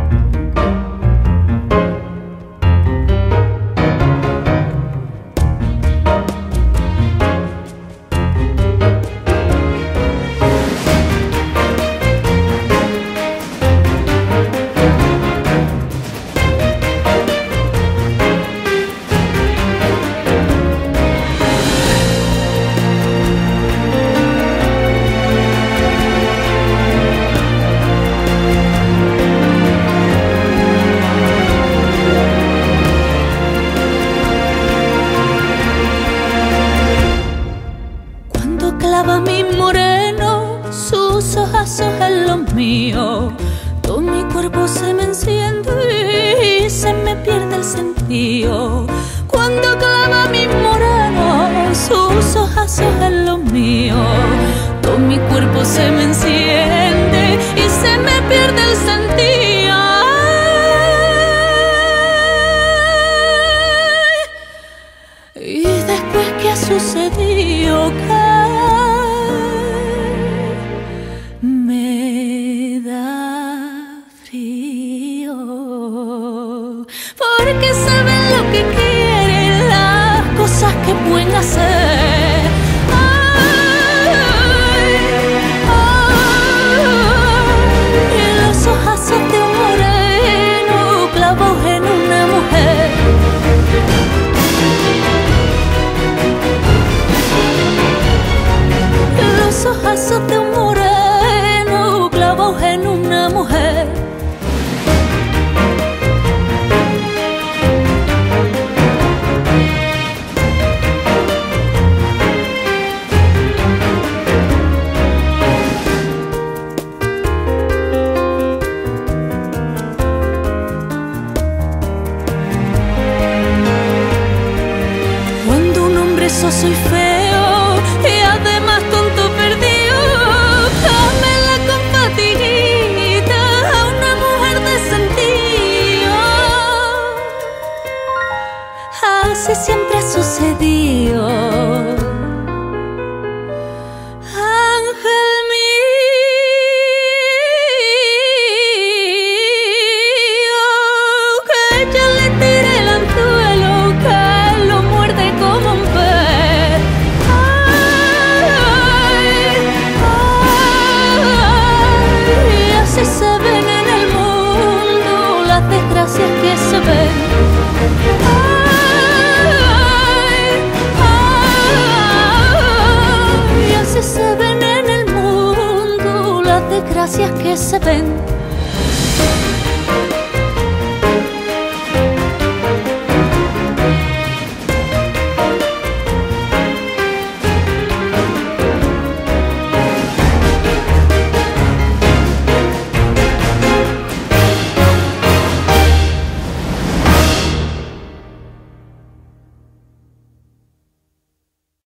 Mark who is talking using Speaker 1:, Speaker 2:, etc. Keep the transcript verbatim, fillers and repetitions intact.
Speaker 1: Clava mi moreno, sus ojazos en los míos. Todo mi cuerpo se me enciende y se me pierde el sentido. Cuando clava mi moreno, sus ojazos en los míos. Todo mi cuerpo se me enciende y se me pierde el sentido. Y después, ¿qué ha sucedido? Me da frío, porque saben lo que quieren, las cosas que pueden hacer. Ay, ay, los ojazos de un moreno clavos en una mujer. Los ojazos de un moreno clavos en una mujer. Cuando un hombre soso y feo y además tonto perdido camela con fatiguita a una mujer de sentido. Así siempre ha sucedido. Ángel mío, que yo le tire el anzuelo, que lo muerde como un pez. Ay, ay, así se ven en el mundo las desgracias que se ven. Ay, ay, así se ven en el mundo las desgracias que se ven.